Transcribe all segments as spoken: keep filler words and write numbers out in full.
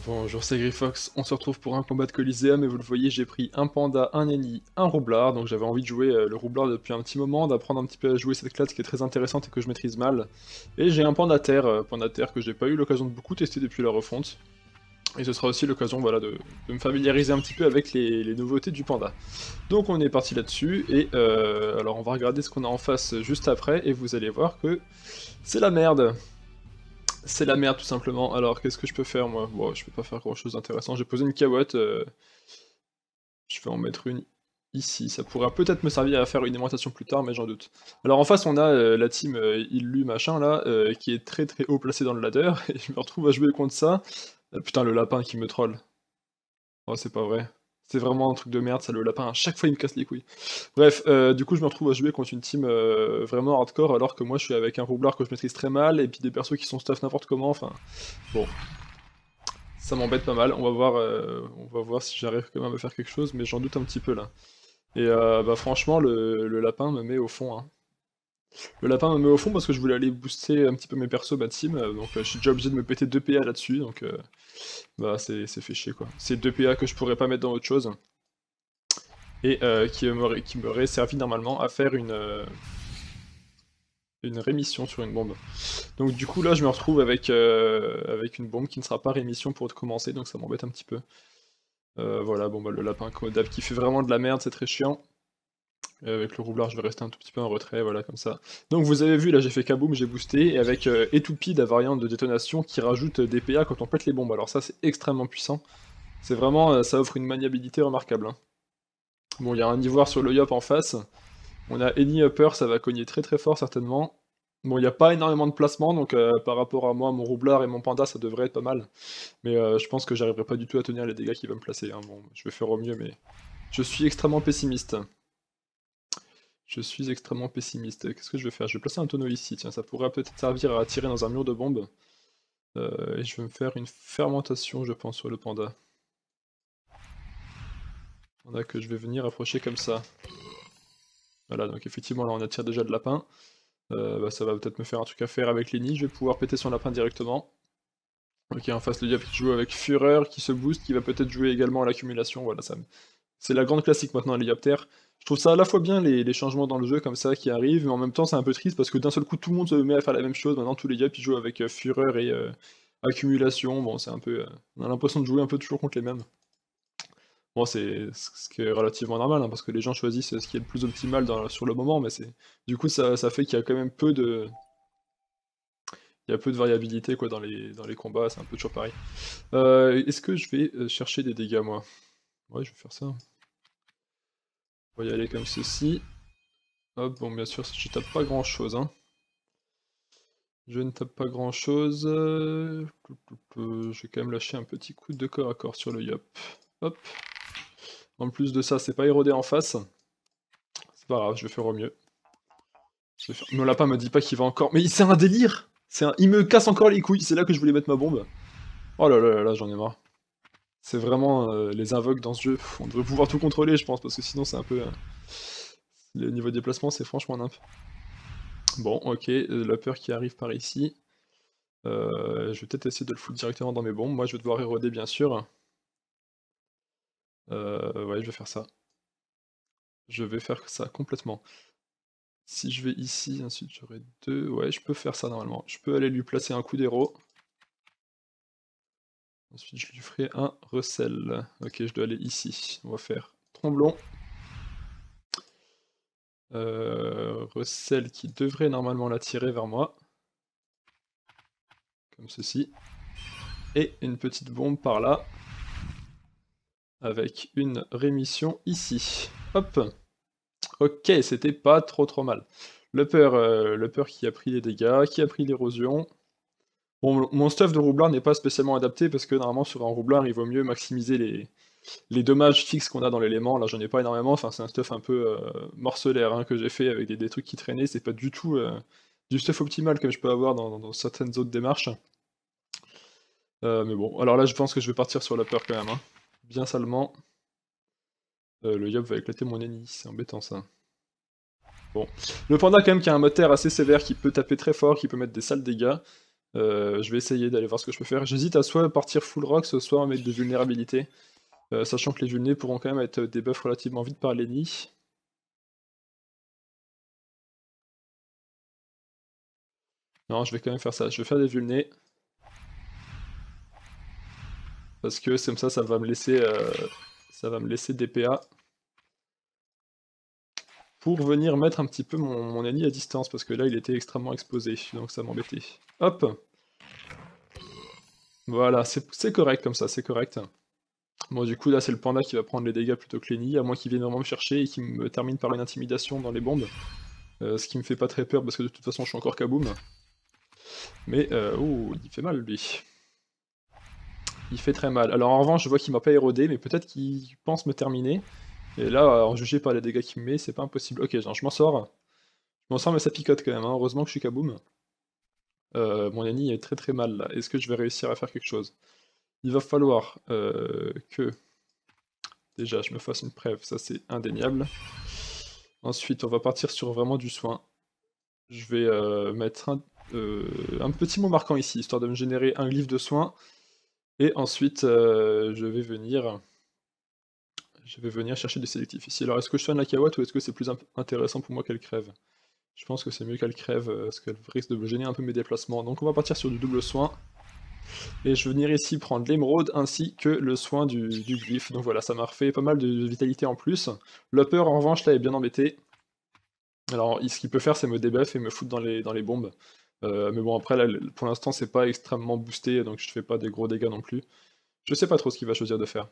Bonjour, c'est Grifox, on se retrouve pour un combat de Coliseum et vous le voyez, j'ai pris un panda, un Eni, un roublard, donc j'avais envie de jouer euh, le roublard depuis un petit moment, d'apprendre un petit peu à jouer cette classe qui est très intéressante et que je maîtrise mal. Et j'ai un panda terre, euh, panda terre que j'ai pas eu l'occasion de beaucoup tester depuis la refonte. Et ce sera aussi l'occasion voilà, de, de me familiariser un petit peu avec les, les nouveautés du panda. Donc on est parti là-dessus, et euh, alors on va regarder ce qu'on a en face juste après, et vous allez voir que c'est la merde. C'est la merde tout simplement. Alors qu'est-ce que je peux faire moi? Bon, je peux pas faire grand chose d'intéressant. J'ai posé une cawotte. Euh... Je vais en mettre une ici. Ça pourra peut-être me servir à faire une aimantation plus tard, mais j'en doute. Alors en face on a euh, la team euh, Illu machin là, euh, qui est très très haut placé dans le ladder, et je me retrouve à jouer contre ça. Euh, putain le lapin qui me troll. Oh c'est pas vrai. C'est vraiment un truc de merde ça, le lapin, à chaque fois il me casse les couilles. Bref, euh, du coup je me retrouve à jouer contre une team euh, vraiment hardcore, alors que moi je suis avec un roublard que je maîtrise très mal, et puis des persos qui sont stuff n'importe comment, enfin... Bon. Ça m'embête pas mal, on va voir, euh, on va voir si j'arrive quand même à faire quelque chose, mais j'en doute un petit peu là. Et euh, bah franchement, le, le lapin me met au fond. Hein. Le lapin me met au fond parce que je voulais aller booster un petit peu mes persos, ma team, euh, donc euh, je suis déjà obligé de me péter deux P A là-dessus, donc euh, bah c'est fait chier quoi. C'est deux P A que je pourrais pas mettre dans autre chose, et euh, qui m'aurait qui m'aurait servi normalement à faire une... Euh, une rémission sur une bombe. Donc du coup là je me retrouve avec, euh, avec une bombe qui ne sera pas rémission pour commencer, donc ça m'embête un petit peu. Euh, voilà, bon bah le lapin commodable qui fait vraiment de la merde, c'est très chiant. Euh, avec le roublard je vais rester un tout petit peu en retrait, voilà comme ça. Donc vous avez vu là j'ai fait kaboom, j'ai boosté, et avec euh, Étoupie, la variante de détonation qui rajoute des P A quand on pète les bombes. Alors ça c'est extrêmement puissant. C'est vraiment, euh, ça offre une maniabilité remarquable. Hein. Bon il y a un ivoire sur le yop en face. On a Eni Upper, ça va cogner très très fort certainement. Bon, il n'y a pas énormément de placement, donc euh, par rapport à moi, mon roublard et mon panda, ça devrait être pas mal. Mais euh, je pense que j'arriverai pas du tout à tenir les dégâts qu'il va me placer. Hein. Bon, je vais faire au mieux, mais je suis extrêmement pessimiste. Je suis extrêmement pessimiste. Qu'est-ce que je vais faire? Je vais placer un tonneau ici, tiens, ça pourrait peut-être servir à tirer dans un mur de bombes. Euh, et je vais me faire une fermentation, je pense, sur le panda. Panda que je vais venir approcher comme ça. Voilà, donc effectivement là on attire déjà de lapin. Euh, bah, ça va peut-être me faire un truc à faire avec Lenny, je vais pouvoir péter son lapin directement. Ok, en face le diable qui joue avec Fureur, qui se booste, qui va peut-être jouer également à l'accumulation, voilà, ça... c'est la grande classique maintenant, les dioptères. Je trouve ça à la fois bien, les, les changements dans le jeu comme ça qui arrivent, mais en même temps c'est un peu triste parce que d'un seul coup tout le monde se met à faire la même chose, maintenant tous les diables qui jouent avec euh, Fureur et euh, accumulation, bon c'est un peu... Euh, on a l'impression de jouer un peu toujours contre les mêmes. Bon, c'est ce qui est relativement normal, hein, parce que les gens choisissent ce qui est le plus optimal dans, sur le moment, mais c'est du coup ça, ça fait qu'il y a quand même peu de... Il y a peu de variabilité quoi, dans, les, dans les combats, c'est un peu toujours pareil. Euh, Est-ce que je vais euh, chercher des dégâts, moi? Ouais, je vais faire ça. On va y aller comme ceci. Hop, bon, bien sûr, je tape pas grand-chose. Hein. Je ne tape pas grand-chose. Euh... Je vais quand même lâcher un petit coup de corps à corps sur le yop. Hop. En plus de ça, c'est pas érodé en face. C'est pas grave, je vais faire au mieux. Je vais faire... Mon lapin me dit pas qu'il va encore... Mais c'est un délire! Un... Il me casse encore les couilles, c'est là que je voulais mettre ma bombe. Oh là là là là, j'en ai marre. C'est vraiment euh, les invoques dans ce jeu. On devrait pouvoir tout contrôler, je pense, parce que sinon c'est un peu... Euh... Le niveau déplacement, c'est franchement nimp. Bon, ok, euh, la peur qui arrive par ici. Euh, je vais peut-être essayer de le foutre directement dans mes bombes. Moi, je vais devoir éroder, bien sûr. Euh, ouais, je vais faire ça. Je vais faire ça complètement. Si je vais ici, ensuite j'aurai deux... Ouais, je peux faire ça normalement. Je peux aller lui placer un coup d'héros. Ensuite, je lui ferai un recel. Ok, je dois aller ici. On va faire tromblon. Euh, recel qui devrait normalement l'attirer vers moi. Comme ceci. Et une petite bombe par là. Avec une rémission ici. Hop. Ok, c'était pas trop trop mal. Le peur, euh, le peur qui a pris les dégâts, qui a pris l'érosion. Bon, mon stuff de roublard n'est pas spécialement adapté parce que normalement sur un roublard il vaut mieux maximiser les, les dommages fixes qu'on a dans l'élément. Là j'en ai pas énormément, enfin c'est un stuff un peu euh, morcelaire hein, que j'ai fait avec des, des trucs qui traînaient, c'est pas du tout euh, du stuff optimal que je peux avoir dans, dans certaines autres démarches. Euh, mais bon, alors là je pense que je vais partir sur la peur quand même, hein. Bien salement. Euh, le yop va éclater mon ennemi, c'est embêtant ça. Bon. Le panda quand même qui a un moteur assez sévère, qui peut taper très fort, qui peut mettre des sales dégâts. Euh, je vais essayer d'aller voir ce que je peux faire. J'hésite à soit partir full rock, soit mettre de vulnérabilité. Euh, sachant que les vulnés pourront quand même être debuff relativement vite par Lenny. Non, je vais quand même faire ça. Je vais faire des vulnés. Parce que comme ça, ça va me laisser, euh, ça va me laisser des P A. Pour venir mettre un petit peu mon, mon ennemi à distance, parce que là il était extrêmement exposé, donc ça m'embêtait. Hop. Voilà, c'est correct comme ça, c'est correct. Bon du coup là c'est le panda qui va prendre les dégâts plutôt que Lenny, à moins qu'il vienne vraiment me chercher et qu'il me termine par une intimidation dans les bombes. Euh, ce qui me fait pas très peur parce que de toute façon je suis encore kaboom. Mais, euh, oh, il fait mal lui. Il fait très mal. Alors en revanche je vois qu'il m'a pas érodé, mais peut-être qu'il pense me terminer. Et là, en jugé par les dégâts qu'il me met, c'est pas impossible. Ok, genre, je m'en sors. Je m'en sors mais ça picote quand même, hein. Heureusement que je suis kaboom. Euh, mon ennemi est très très mal là. Est-ce que je vais réussir à faire quelque chose? Il va falloir euh, que... Déjà, je me fasse une preuve, ça c'est indéniable. Ensuite, on va partir sur vraiment du soin. Je vais euh, mettre un, euh, un petit mot marquant ici, histoire de me générer un glyphe de soin. Et ensuite, euh, je vais venir... Je vais venir chercher des sélectifs ici. Alors, est-ce que je soigne la Kawat ou est-ce que c'est plus intéressant pour moi qu'elle crève? Je pense que c'est mieux qu'elle crève, euh, parce qu'elle risque de me gêner un peu mes déplacements. Donc on va partir sur du double soin. Et je vais venir ici prendre l'émeraude ainsi que le soin du, du glyphe. Donc voilà, ça m'a refait pas mal de vitalité en plus. L'upper en revanche là est bien embêté. Alors ce qu'il peut faire c'est me debuff et me foutre dans les, dans les bombes. Euh, mais bon après là pour l'instant c'est pas extrêmement boosté donc je fais pas des gros dégâts non plus. Je sais pas trop ce qu'il va choisir de faire.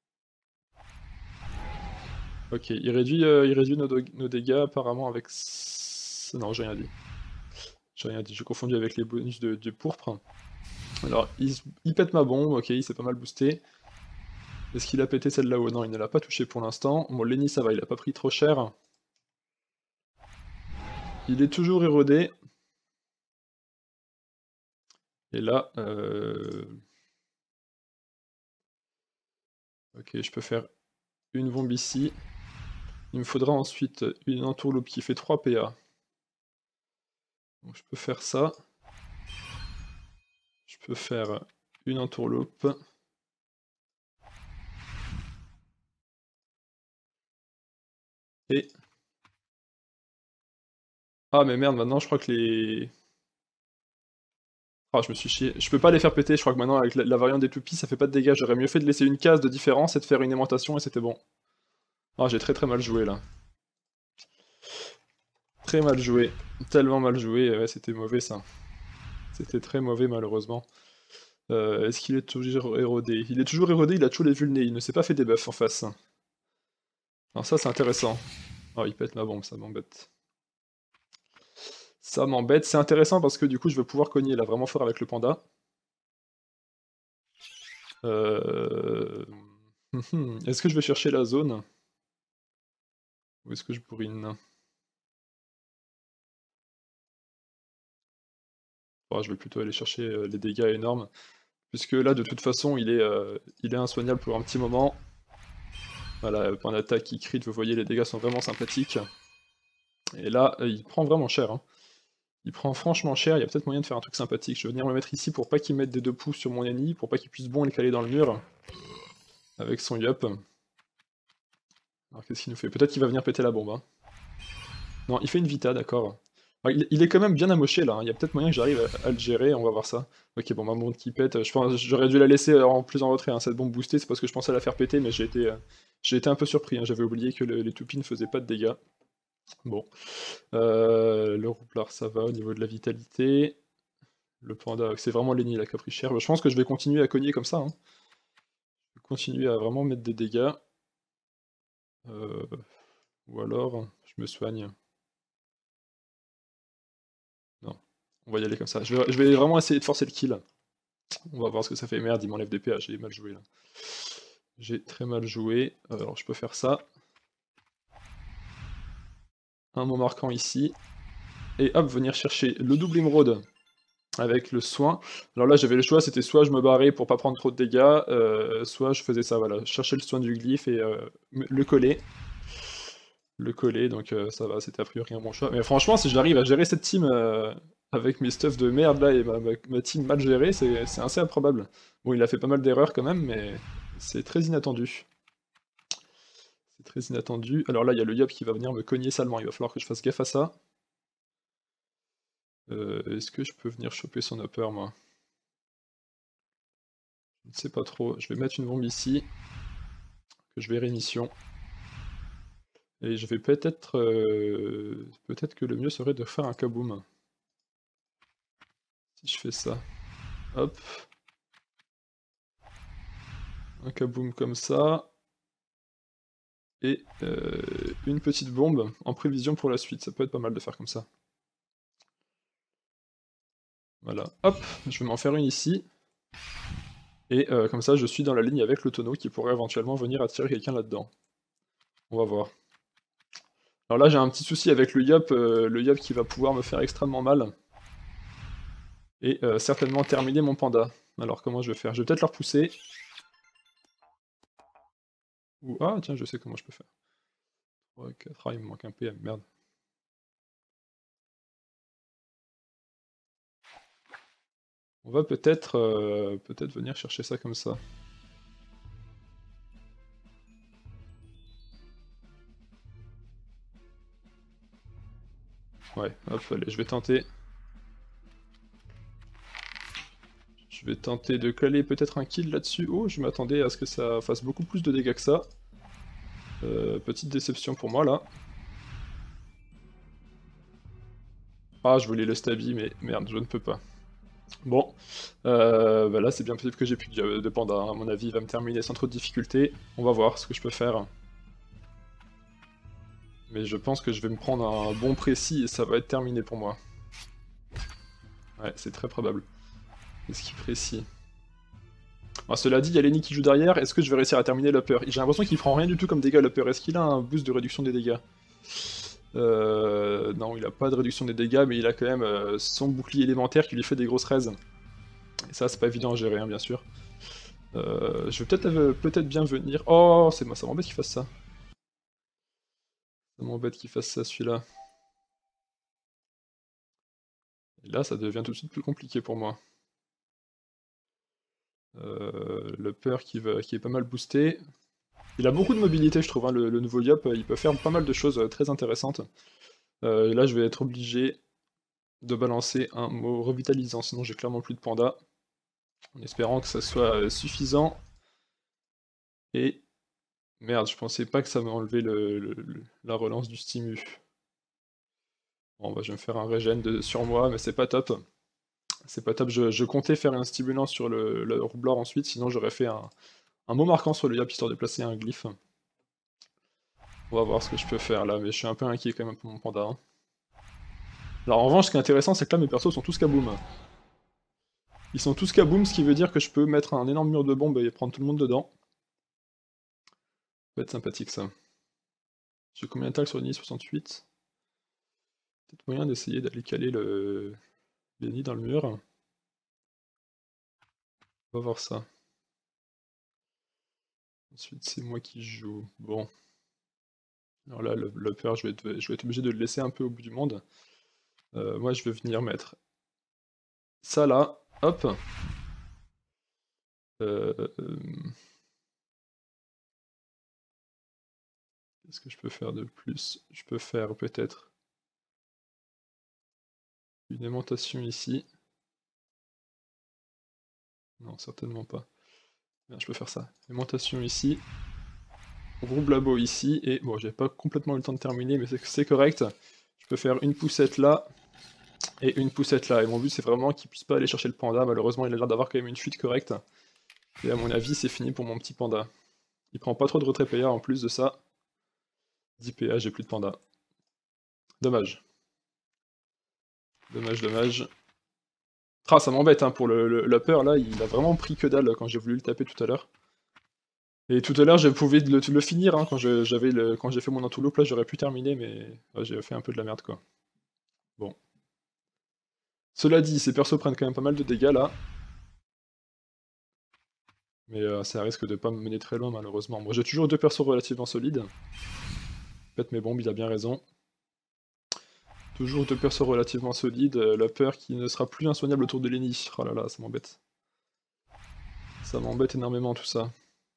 Ok, il réduit, euh, il réduit nos, nos dégâts apparemment avec... Non, j'ai rien dit. J'ai rien dit, j'ai confondu avec les bonus de, de pourpre. Alors, il, il pète ma bombe, ok, il s'est pas mal boosté. Est-ce qu'il a pété celle là-haut? Non, il ne l'a pas touché pour l'instant. Bon, Lenny, ça va, il a pas pris trop cher. Il est toujours érodé. Et là, euh... ok, je peux faire une bombe ici. Il me faudra ensuite une entourloupe qui fait trois P A. Donc je peux faire ça. Je peux faire une entourloupe. Et... Ah mais merde, maintenant je crois que les... Ah, je me suis chié. Je peux pas les faire péter, je crois que maintenant avec la, la variante des toupies ça fait pas de dégâts. J'aurais mieux fait de laisser une case de différence et de faire une aimantation et c'était bon. Ah, j'ai très très mal joué là. Très mal joué. Tellement mal joué, ouais, c'était mauvais ça. C'était très mauvais malheureusement. Euh, Est-ce qu'il est toujours érodé? Il est toujours érodé, il a toujours les vulnés, il ne s'est pas fait des buffs en face. Alors ça c'est intéressant. Oh, il pète ma bombe, ça m'embête. Ça m'embête, c'est intéressant parce que du coup je vais pouvoir cogner là vraiment fort avec le panda. Euh... Est-ce que je vais chercher la zone? Ou est-ce que je bourrine? Oh, je vais plutôt aller chercher euh, les dégâts énormes. Puisque là de toute façon il est, euh, il est insoignable pour un petit moment. Voilà, point d'attaque qui crit, vous voyez les dégâts sont vraiment sympathiques. Et là, il prend vraiment cher. Hein. Il prend franchement cher, il y a peut-être moyen de faire un truc sympathique. Je vais venir me mettre ici pour pas qu'il mette des deux pouces sur mon ennemi, pour pas qu'il puisse bon le caler dans le mur. Avec son yup. Alors qu'est-ce qu'il nous fait? Peut-être qu'il va venir péter la bombe. Hein. Non, il fait une vita, d'accord. Il, il est quand même bien amoché là, hein. Il y a peut-être moyen que j'arrive à, à le gérer, on va voir ça. Ok, bon, ma bombe qui pète, je pense j'aurais dû la laisser en plus en retrait, hein. Cette bombe boostée, c'est parce que je pensais la faire péter, mais j'ai été, euh, j'ai été un peu surpris, hein. J'avais oublié que le, les toupies ne faisaient pas de dégâts. Bon. Euh, le roublard, ça va au niveau de la vitalité. Le panda, c'est vraiment Lenny là qui a pris cher. Je pense que je vais continuer à cogner comme ça. Hein. Je vais continuer à vraiment mettre des dégâts. Euh, ou alors, je me soigne. Non, on va y aller comme ça. Je vais, je vais vraiment essayer de forcer le kill. On va voir ce que ça fait. Merde, il m'enlève des P A, j'ai mal joué là. J'ai très mal joué. Alors je peux faire ça. Un mot marquant ici. Et hop, venir chercher le double émeraude avec le soin. Alors là j'avais le choix, c'était soit je me barrais pour pas prendre trop de dégâts, euh, soit je faisais ça, voilà, chercher le soin du glyphe et euh, le coller. Le coller, donc euh, ça va, c'était a priori un bon choix. Mais franchement, si j'arrive à gérer cette team, euh, avec mes stuffs de merde là et ma, ma, ma team mal gérée, c'est assez improbable. Bon, il a fait pas mal d'erreurs quand même, mais c'est très inattendu. C'est très inattendu. Alors là, il y a le Yop qui va venir me cogner salement, il va falloir que je fasse gaffe à ça. Euh, Est-ce que je peux venir choper son upper, moi? Je ne sais pas trop. Je vais mettre une bombe ici, que je vais rémission. Et je vais peut-être... Euh, peut-être que le mieux serait de faire un kaboom. Si je fais ça. Hop. Un kaboom comme ça. Et euh, une petite bombe en prévision pour la suite. Ça peut être pas mal de faire comme ça. Voilà. Hop, je vais m'en faire une ici. Et euh, comme ça, je suis dans la ligne avec le tonneau qui pourrait éventuellement venir attirer quelqu'un là-dedans. On va voir. Alors là, j'ai un petit souci avec le Yop, euh, le Yop qui va pouvoir me faire extrêmement mal. Et euh, certainement terminer mon panda. Alors comment je vais faire? Je vais peut-être le repousser. Ou... Ah tiens, je sais comment je peux faire. trois, quatre, ah il me manque un P M, merde. On va peut-être euh, peut-être venir chercher ça comme ça. Ouais, hop, allez, je vais tenter. Je vais tenter de caler peut-être un kill là-dessus. Oh, je m'attendais à ce que ça fasse beaucoup plus de dégâts que ça. Euh, petite déception pour moi, là. Ah, je voulais le stabby, mais merde, je ne peux pas. Bon, euh, bah là c'est bien possible que j'ai plus de, de panda, hein. À mon avis il va me terminer sans trop de difficulté. On va voir ce que je peux faire. Mais je pense que je vais me prendre un bon précis et ça va être terminé pour moi. Ouais, c'est très probable. Est-ce qu'il précis? Alors, cela dit, il y a Lenny qui joue derrière, est-ce que je vais réussir à terminer l'upper? J'ai l'impression qu'il prend rien du tout comme dégâts l'upper, est-ce qu'il a un boost de réduction des dégâts? Euh... Non, il a pas de réduction des dégâts, mais il a quand même euh, son bouclier élémentaire qui lui fait des grosses raises. Et ça, c'est pas évident à gérer, hein, bien sûr. Euh, je vais peut-être euh, peut-être bien venir... Oh, c'est moi, ça m'embête qu'il fasse ça. Ça m'embête qu'il fasse ça, celui-là. Et là, ça devient tout de suite plus compliqué pour moi. Euh, le peur qui, va, qui est pas mal boosté. Il a beaucoup de mobilité, je trouve, hein, le, le nouveau Yop. Il peut faire pas mal de choses euh, très intéressantes. Euh, et là, je vais être obligé de balancer un mot revitalisant, sinon j'ai clairement plus de panda. En espérant que ça soit euh, suffisant. Et... Merde, je pensais pas que ça m'enlevait le, le, le, la relance du stimu. Bon, bah, je vais me faire un régène de, sur moi, mais c'est pas top. C'est pas top, je, je comptais faire un stimulant sur le, le roublard ensuite, sinon j'aurais fait un, un mot marquant sur le Yop histoire de placer un glyphe. On va voir ce que je peux faire là, mais je suis un peu inquiet quand même pour mon panda. Hein. Alors en revanche, ce qui est intéressant, c'est que là mes persos sont tous kaboom. Ils sont tous kaboom, ce qui veut dire que je peux mettre un énorme mur de bombes et prendre tout le monde dedans. Ça peut être sympathique ça. J'ai combien d'attaques sur Lenny? soixante-huit. Peut-être moyen d'essayer d'aller caler le Lenny dans le mur. On va voir ça. Ensuite, c'est moi qui joue. Bon. Alors là, le, le peur, je vais, être, je vais être obligé de le laisser un peu au bout du monde. Euh, moi, je vais venir mettre ça là. Hop. Euh, euh... Qu'est-ce que je peux faire de plus? Je peux faire peut-être une aimantation ici. Non, certainement pas. Bien, je peux faire ça. Aimantation ici. Groupe labo ici. Et bon, j'ai pas complètement eu le temps de terminer, mais c'est correct. Je peux faire une poussette là. Et une poussette là. Et mon but, c'est vraiment qu'il puisse pas aller chercher le panda. Malheureusement, il a l'air d'avoir quand même une fuite correcte. Et à mon avis, c'est fini pour mon petit panda. Il prend pas trop de retrait P A en plus de ça. dix P A, j'ai plus de panda. Dommage. Dommage, dommage. Ah, ça m'embête hein, pour le, le, la peur là, il a vraiment pris que dalle quand j'ai voulu le taper tout à l'heure. Et tout à l'heure, je pouvais le, le finir hein, quand j'ai fait mon entourloupe, là j'aurais pu terminer, mais ouais, j'ai fait un peu de la merde quoi. Bon. Cela dit, ces persos prennent quand même pas mal de dégâts là. Mais euh, ça risque de pas me mener très loin malheureusement. Moi j'ai toujours deux persos relativement solides. Pète mes bombes, il a bien raison. Toujours deux persos relativement solides, euh, la peur qui ne sera plus insoignable autour de Lenny. Oh là là, ça m'embête. Ça m'embête énormément tout ça.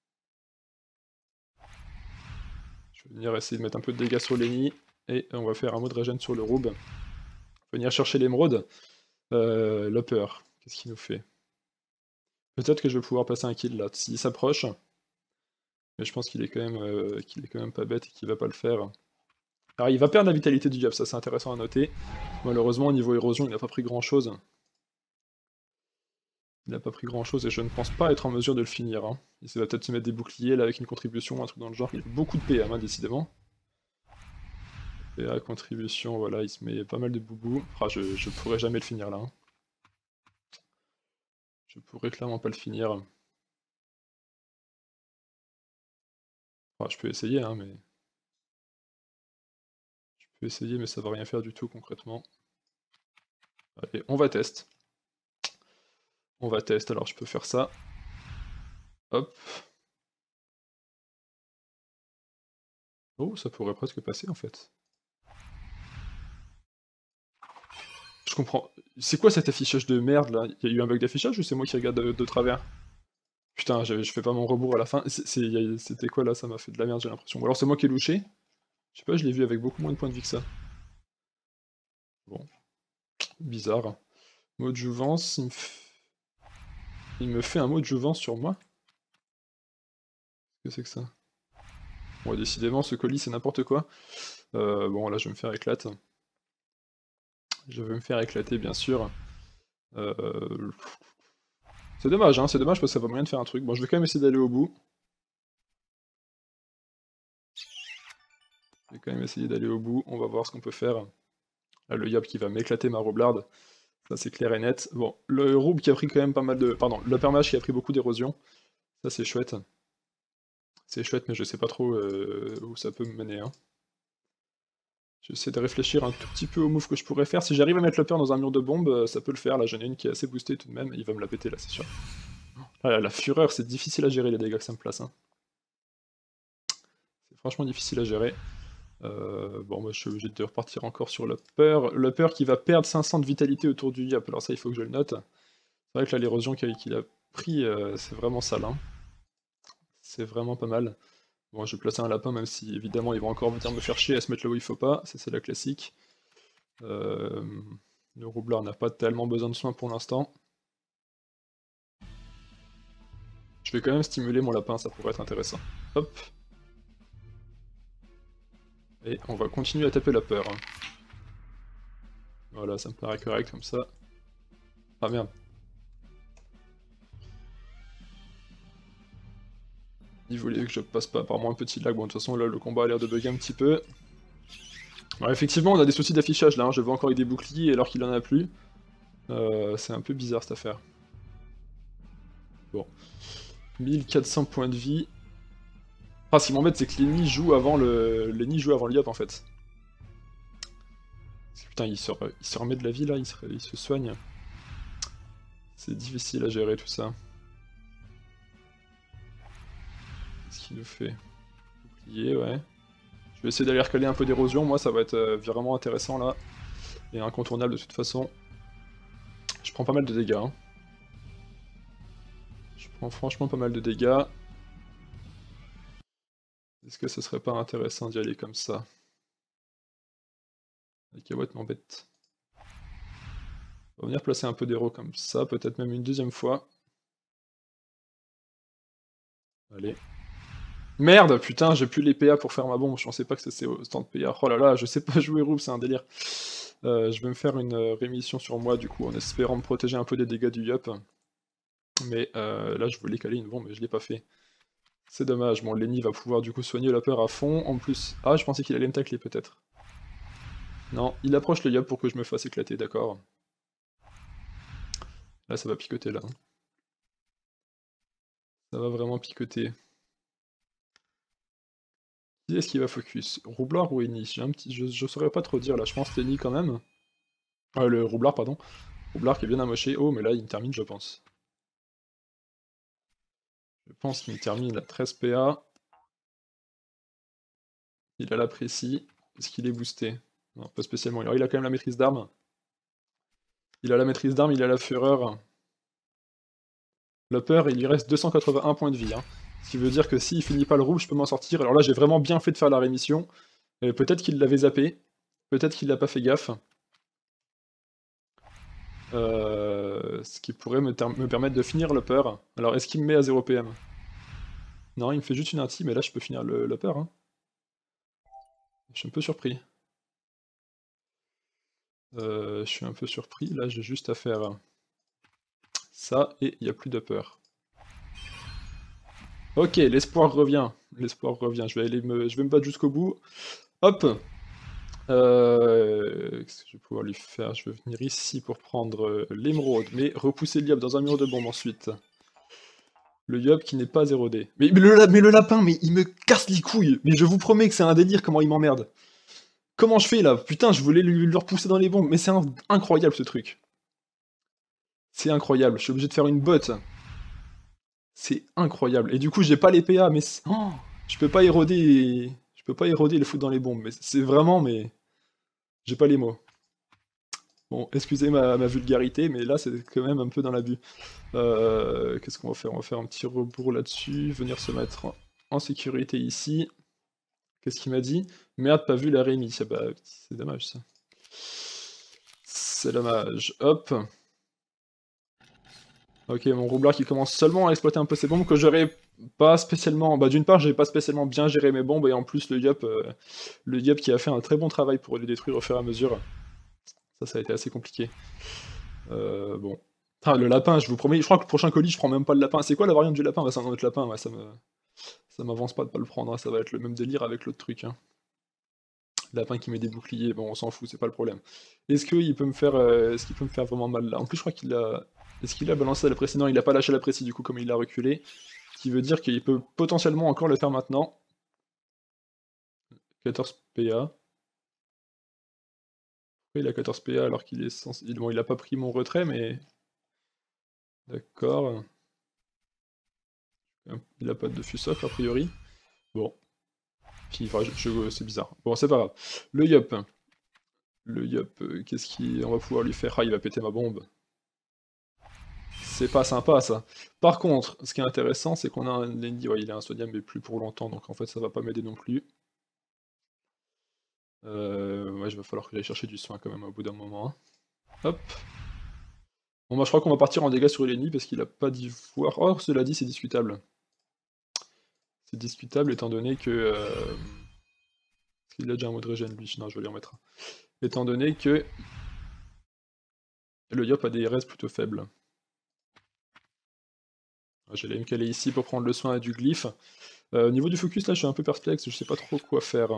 Je vais venir essayer de mettre un peu de dégâts sur Lenny, et on va faire un mot de régène sur le Roub. Venir chercher l'émeraude. Euh, la peur, qu'est-ce qu'il nous fait? Peut-être que je vais pouvoir passer un kill là, s'il s'approche. Mais je pense qu'il est, quand même, euh, qu'il est quand même pas bête et qu'il va pas le faire. Alors il va perdre la vitalité du diable, ça c'est intéressant à noter. Malheureusement au niveau érosion il n'a pas pris grand chose. Il n'a pas pris grand chose et je ne pense pas être en mesure de le finir. Hein. Il va peut-être se mettre des boucliers là avec une contribution, un truc dans le genre. Il a beaucoup de P M hein, décidément. P A, contribution, voilà, il se met pas mal de boubou. Ah, je, je pourrais jamais le finir là. Hein. Je pourrais clairement pas le finir. Ah, je peux essayer, hein, mais... Je peux essayer, mais ça va rien faire du tout concrètement. Allez, on va test. On va test, alors je peux faire ça. Hop. Oh, ça pourrait presque passer en fait. Je comprends. C'est quoi cet affichage de merde là? Il y a eu un bug d'affichage ou c'est moi qui regarde de, de travers? Putain, je, je fais pas mon rebours à la fin. C'était quoi là? Ça m'a fait de la merde, j'ai l'impression. Ou alors c'est moi qui ai louché. Je sais pas, je l'ai vu avec beaucoup moins de points de vie que ça. Bon. Bizarre. Mot de jouvence, il me, f... il me fait un mot de jouvence sur moi? Qu'est-ce que c'est que ça? Bon, décidément, ce colis c'est n'importe quoi. Euh, bon, là je vais me faire éclater. Je vais me faire éclater, bien sûr. Euh... C'est dommage, hein, c'est dommage parce que ça va moyen de faire un truc. Bon, je vais quand même essayer d'aller au bout. Je vais quand même essayer d'aller au bout, on va voir ce qu'on peut faire. Là, le Yop qui va m'éclater ma Roblarde. Ça, c'est clair et net. Bon, le Roub qui a pris quand même pas mal de... Pardon, le Permage qui a pris beaucoup d'érosion. Ça, c'est chouette. C'est chouette, mais je sais pas trop euh, où ça peut me mener. Hein. J'essaie de réfléchir un tout petit peu au move que je pourrais faire. Si j'arrive à mettre le peur dans un mur de bombe, ça peut le faire. Là, j'en ai une qui est assez boostée tout de même. Il va me la péter, là, c'est sûr. Ah, là, la fureur, c'est difficile à gérer, les dégâts que ça me place. Hein. C'est franchement difficile à gérer. Euh, bon, moi, je suis obligé de repartir encore sur le peur. Le peur qui va perdre cinq cents de vitalité autour du Yap. Alors ça, il faut que je le note. C'est vrai que là, l'érosion qu'il a pris, euh, c'est vraiment sale. Hein. C'est vraiment pas mal. Bon, je vais placer un lapin, même si évidemment ils vont encore venir me faire chier à se mettre là où il faut pas, ça c'est la classique. Euh, le roublard n'a pas tellement besoin de soins pour l'instant. Je vais quand même stimuler mon lapin, ça pourrait être intéressant. Hop. Et on va continuer à taper la peur. Hein. Voilà, ça me paraît correct comme ça. Ah merde. Il voulait que je passe pas par moi un petit lag. Bon, de toute façon, là, le combat a l'air de bugger un petit peu. Alors, effectivement, on a des soucis d'affichage là. Hein. Je vois encore avec des boucliers alors qu'il en a plus. Euh, c'est un peu bizarre cette affaire. Bon. mille quatre cents points de vie. Ah, ce qui m'embête, c'est que Lenny joue avant le. Lenny joue avant le Yop en fait. Putain, il se, re... il se remet de la vie là, il se, il se soigne. C'est difficile à gérer tout ça. Qu'est-ce qu'il nous fait? Bouclier, ouais. Je vais essayer d'aller recaler un peu d'érosion, moi ça va être euh, vraiment intéressant là. Et incontournable de toute façon. Je prends pas mal de dégâts. Hein. Je prends franchement pas mal de dégâts. Est-ce que ce serait pas intéressant d'y aller comme ça? La cabotte m'embête. On va venir placer un peu d'héros comme ça, peut-être même une deuxième fois. Allez. Merde, putain, j'ai plus les P A pour faire ma bombe, je pensais pas que c'était autant de P A. Oh là là, je sais pas jouer Roub, c'est un délire. Euh, je vais me faire une rémission sur moi du coup, en espérant me protéger un peu des dégâts du Yup. Mais euh, là, je voulais caler une bombe, mais je l'ai pas fait. C'est dommage, bon, Lenny va pouvoir du coup soigner la peur à fond, en plus... Ah, je pensais qu'il allait me tacler peut-être. Non, il approche le Yup pour que je me fasse éclater, d'accord. Là, ça va picoter, là. Ça va vraiment picoter. Qui est-ce qui va focus? Roublard ou Enni? J'ai un petit... Je, je saurais pas trop dire, là, je pense Enni quand même. Ah, le Roublard, pardon. Roublard qui est bien amoché. Oh, mais là, il me termine, je pense. Je pense qu'il me termine à treize P A. Il a la précis. Est-ce qu'il est boosté? Non, pas spécialement. Alors, il a quand même la maîtrise d'armes. Il a la maîtrise d'armes, il a la fureur. La peur, il lui reste deux cent quatre-vingt-un points de vie. Hein. Ce qui veut dire que s'il finit pas le rouble, je peux m'en sortir. Alors là, j'ai vraiment bien fait de faire la rémission. Peut-être qu'il l'avait zappé. Peut-être qu'il n'a pas fait gaffe. Euh, ce qui pourrait me, me permettre de finir le peur. Alors, est-ce qu'il me met à zéro P M? Non, il me fait juste une inti, mais là, je peux finir le, le peur. Hein. Je suis un peu surpris. Euh, je suis un peu surpris. Là, j'ai juste à faire ça, et il n'y a plus de peur. Ok, l'espoir revient. L'espoir revient. Je vais aller me, je vais me battre jusqu'au bout. Hop. Euh, Qu'est-ce que je vais pouvoir lui faire? Je vais venir ici pour prendre euh, l'émeraude, mais repousser l'Yob dans un mur de bombe ensuite. Le Yob qui n'est pas zéro D. Mais, mais, le, mais le lapin, mais il me casse les couilles. Mais je vous promets que c'est un délire comment il m'emmerde. Comment je fais là? Putain, je voulais lui, lui repousser dans les bombes, mais c'est incroyable ce truc. C'est incroyable, je suis obligé de faire une botte. C'est incroyable. Et du coup, j'ai pas les P A, mais oh, je peux pas éroder, je peux pas éroder et le foutre dans les bombes. Mais c'est vraiment, mais j'ai pas les mots. Bon, excusez ma, ma vulgarité, mais là, c'est quand même un peu dans l'abus. Euh, Qu'est-ce qu'on va faire? On va faire un petit rebours là-dessus, venir se mettre en, en sécurité ici. Qu'est-ce qu'il m'a dit? Merde, pas vu la Rémi. Ah bah, c'est dommage ça. C'est dommage. Hop. Ok, mon roublard qui commence seulement à exploiter un peu ses bombes, que j'aurais pas spécialement... Bah d'une part, j'ai pas spécialement bien géré mes bombes, et en plus le Yop, euh, le Yop qui a fait un très bon travail pour les détruire au fur et à mesure. Ça, ça a été assez compliqué. Euh, bon. Ah, le lapin, je vous promets, je crois que le prochain colis, je prends même pas le lapin. C'est quoi la variante du lapin? Bah, c'est un autre lapin, ouais, ça me... Ça m'avance pas de pas le prendre, hein. Ça va être le même délire avec l'autre truc. Hein. Lapin qui met des boucliers, bon, on s'en fout, c'est pas le problème. Est-ce qu'il peut me faire... Euh, est-ce qu'il peut me faire vraiment mal là? En plus, je crois qu'il a... Est-ce qu'il a balancé la précédente? Non, il a pas lâché la précédente du coup, comme il a reculé. Ce qui veut dire qu'il peut potentiellement encore le faire maintenant. quatorze P A. Pourquoi il a quatorze P A alors qu'il est censé... Bon, il a pas pris mon retrait, mais... D'accord. Il a pas de fusoc, a priori. Bon. Puis, enfin, je, je, c'est bizarre. Bon, c'est pas grave. Le Yop. Le Yop, euh, qu'est-ce qu'on va pouvoir lui faire? Ah, il va péter ma bombe. C'est pas sympa, ça. Par contre, ce qui est intéressant, c'est qu'on a un Lenny, ouais, il a un sodium, mais plus pour longtemps, donc en fait, ça va pas m'aider non plus. Euh, ouais, il va falloir que j'aille chercher du soin quand même au bout d'un moment. Hein. Hop. Bon, bah, je crois qu'on va partir en dégâts sur Lenny, parce qu'il a pas d'ivoire. Oh, cela dit, c'est discutable. C'est discutable, étant donné que... Euh... Il a déjà un mot de régène, lui. Non, je vais lui en mettre un. Étant donné que... Le Yop a des res plutôt faibles. J'allais me caler ici pour prendre le soin du glyphe. Euh, au niveau du focus, là, je suis un peu perplexe, je sais pas trop quoi faire.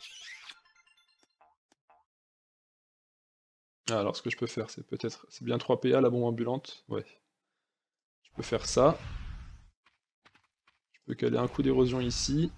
Ah, alors, ce que je peux faire, c'est peut-être... C'est bien trois P A, la bombe ambulante. Ouais. Je peux faire ça. Je peux caler un coup d'érosion ici.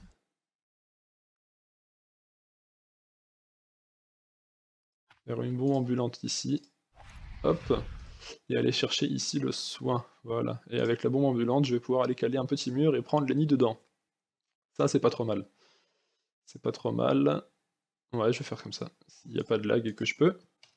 Faire une bombe ambulante ici. Hop. Et aller chercher ici le soin. Voilà. Et avec la bombe ambulante, je vais pouvoir aller caler un petit mur et prendre Lenny dedans. Ça, c'est pas trop mal. C'est pas trop mal. Ouais, je vais faire comme ça. S'il n'y a pas de lag et que je peux.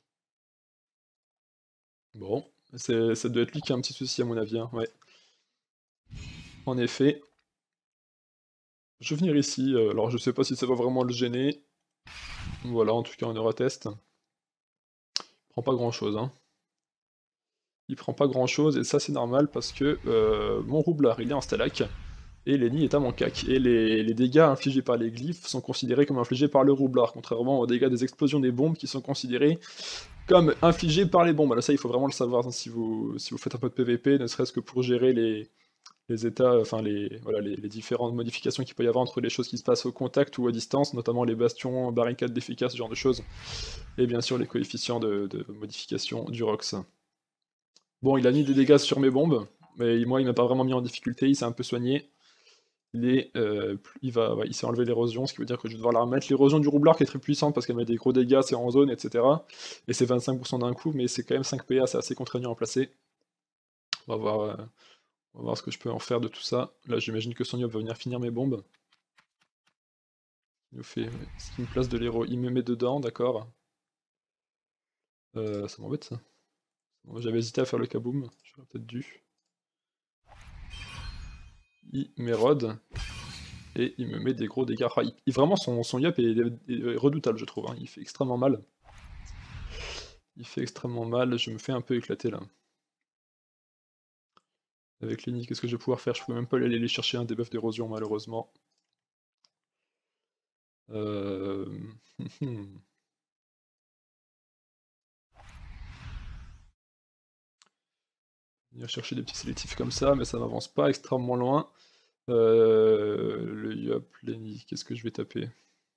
Bon. Ça doit être lui qui a un petit souci à mon avis. Hein. Ouais. En effet. Je vais venir ici. Alors, je sais pas si ça va vraiment le gêner. Voilà, en tout cas, on aura test. Il prend pas grand-chose. Hein. Il prend pas grand-chose, et ça, c'est normal, parce que euh, mon roublard, il est en stalag. Et Lenny est à mon cac. Et les, les dégâts infligés par les glyphes sont considérés comme infligés par le roublard, contrairement aux dégâts des explosions des bombes qui sont considérés comme infligés par les bombes. Alors ça, il faut vraiment le savoir hein, si, vous, si vous faites un peu de P V P, ne serait-ce que pour gérer les, les états, enfin les, voilà, les, les différentes modifications qu'il peut y avoir entre les choses qui se passent au contact ou à distance, notamment les bastions, barricades d'efficace, ce genre de choses. Et bien sûr les coefficients de, de modification du Rox. Bon, il a mis des dégâts sur mes bombes, mais moi il m'a pas vraiment mis en difficulté, il s'est un peu soigné. Il, est, euh, il, va, ouais, il s'est enlevé l'érosion, ce qui veut dire que je vais devoir la remettre. L'érosion du roublard qui est très puissante parce qu'elle met des gros dégâts, c'est en zone, et cetera. Et c'est vingt-cinq pour cent d'un coup, mais c'est quand même cinq P A, c'est assez contraignant à placer. On va voir, euh, on va voir ce que je peux en faire de tout ça. Là j'imagine que son Yop va venir finir mes bombes. Il nous fait, ce qui me place de l'héros, il me met dedans, d'accord. Euh, ça m'embête ça. Bon, j'avais hésité à faire le kaboom, j'aurais peut-être dû. Il m'érode. Et il me met des gros dégâts. Ah, il, il, vraiment, son, son yap est, est, est redoutable, je trouve. Hein. Il fait extrêmement mal. Il fait extrêmement mal. Je me fais un peu éclater là. Avec Lenny, qu'est-ce que je vais pouvoir faire? Je pouvais même pas aller chercher un debuff d'érosion, malheureusement. Euh... Venir chercher des petits sélectifs comme ça, mais ça m'avance pas extrêmement loin. Euh... Le Yop, Lenny, qu'est-ce que je vais taper?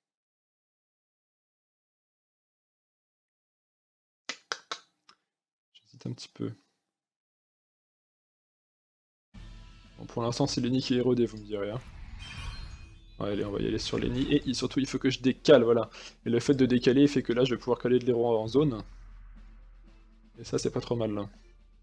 J'hésite un petit peu. Bon, pour l'instant, c'est Lenny qui est érodé, vous me direz. Hein. Ouais, allez, on va y aller sur Lenny. Et surtout, il faut que je décale, voilà. Et le fait de décaler fait que là, je vais pouvoir caler de l'héros en zone. Et ça, c'est pas trop mal, là.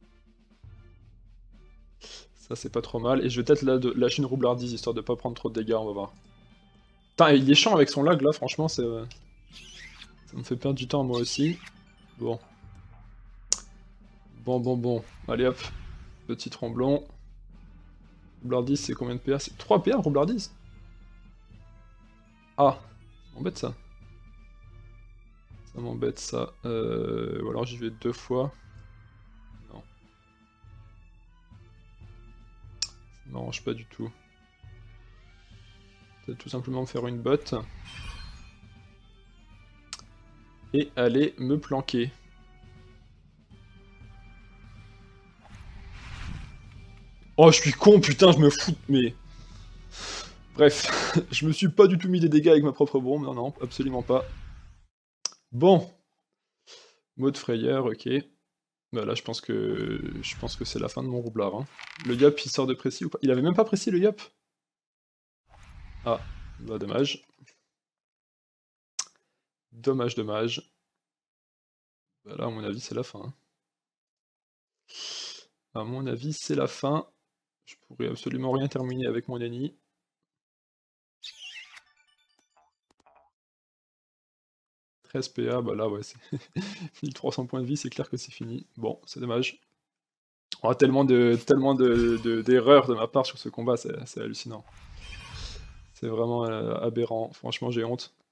Ça, c'est pas trop mal. Et je vais peut-être lâcher une roublardise, histoire de pas prendre trop de dégâts, on va voir. Putain, il est chiant avec son lag, là, franchement, c'est... Ça me fait perdre du temps, moi aussi. Bon. Bon, bon, bon. Allez, hop. Petit tromblon. Roublardise, c'est combien de P A? C'est trois P A, roublardise? Ah, ça m'embête, ça. Ça m'embête, ça. Euh... Ou alors j'y vais deux fois. Non. Ça m'arrange pas du tout. Peut-être tout simplement faire une botte. Et aller me planquer. Oh, je suis con, putain, je me fous, mais... Bref, je me suis pas du tout mis des dégâts avec ma propre bombe, non, non, absolument pas. Bon. Mode frayeur, ok. Bah là, je pense que je pense que c'est la fin de mon roublard. Hein. Le Yap, il sort de précis ou pas? Il avait même pas précis, le Yap? Ah, bah dommage. Dommage, dommage. Bah là, à mon avis, c'est la fin. Hein. À mon avis, c'est la fin. Je pourrais absolument rien terminer avec mon ennemi. treize P A, bah là, ouais, c'est mille trois cents points de vie, c'est clair que c'est fini. Bon, c'est dommage. On a tellement de tellement de, de, d'erreurs de ma part sur ce combat, c'est hallucinant. C'est vraiment euh, aberrant, franchement, j'ai honte.